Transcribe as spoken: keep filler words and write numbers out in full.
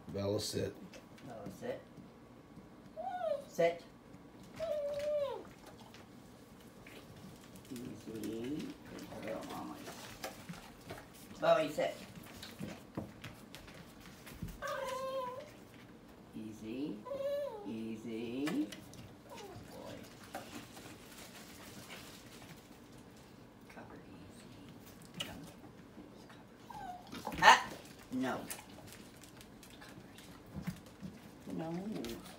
Bella, sit. Bella, sit. Sit. Easy. Good girl, Mama. Bowie, sit. Easy. Easy. Good boy. Cover easy. No. Ah! No. No.